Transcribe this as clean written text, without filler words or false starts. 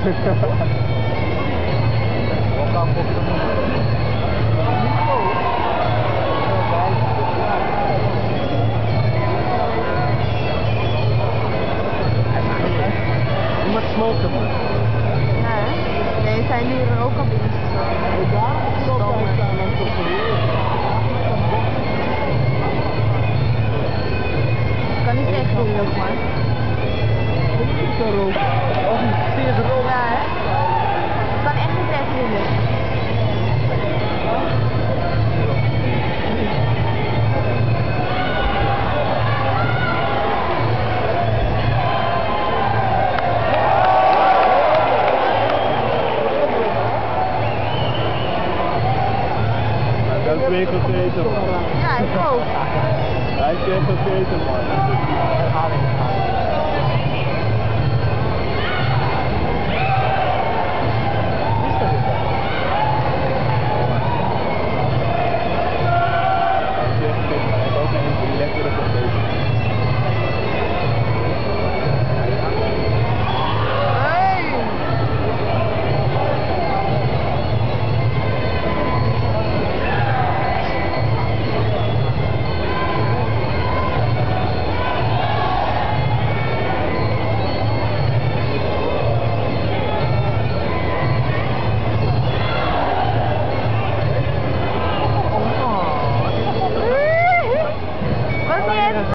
Iemand smoken man. Nee, zijn nu er ook al binnen gestoken. Daar is het ook bij staan aan het Kan niet tegen doen, ook maar. zo rood. Of een zeer rood. Ja, hè? Ik kan echt niet tegen doen. Dat is weer gegeten man. Ja, ik ook. Hij is weer gegeten man.